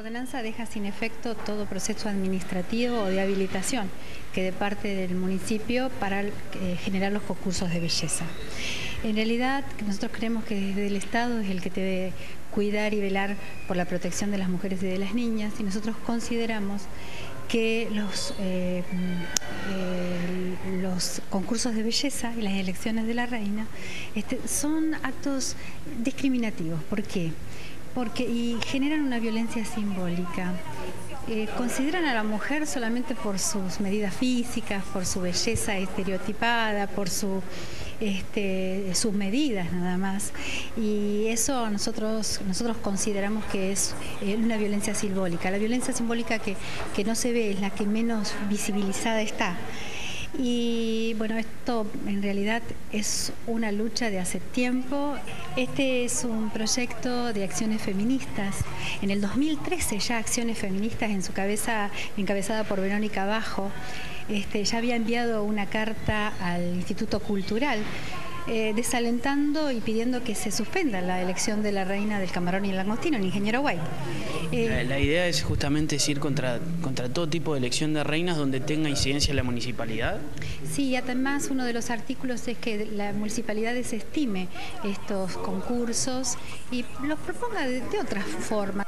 ordenanza deja sin efecto todo proceso administrativo o de habilitación que de parte del municipio para generar los concursos de belleza. En realidad, nosotros creemos que desde el Estado es el que debe cuidar y velar por la protección de las mujeres y de las niñas, y nosotros consideramos que los concursos de belleza y las elecciones de la reina son actos discriminativos. ¿Por qué? Y generan una violencia simbólica. Consideran a la mujer solamente por sus medidas físicas, por su belleza estereotipada, por sus medidas nada más, y eso nosotros consideramos que es una violencia simbólica. La violencia simbólica que no se ve es la que menos visibilizada está. Y bueno, esto en realidad es una lucha de hace tiempo. Este es un proyecto de acciones feministas. En el 2013 ya Acciones Feministas, encabezada por Verónica Bajo, ya había enviado una carta al Instituto Cultural desalentando y pidiendo que se suspenda la elección de la reina del camarón y el langostino, el ingeniero White. La idea es justamente ir contra todo tipo de elección de reinas donde tenga incidencia la municipalidad. Sí, además uno de los artículos es que la municipalidad desestime estos concursos y los proponga de otra forma.